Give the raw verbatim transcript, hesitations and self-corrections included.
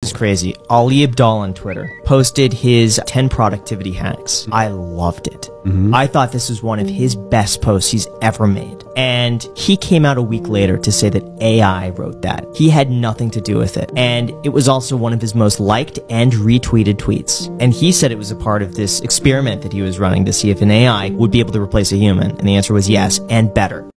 It's crazy. Ali Abdal on Twitter posted his ten productivity hacks. I loved it. Mm-hmm. I thought this was one of his best posts he's ever made. And he came out a week later to say that A I wrote that. He had nothing to do with it. And it was also one of his most liked and retweeted tweets. And he said it was a part of this experiment that he was running to see if an A I would be able to replace a human. And the answer was yes, and better.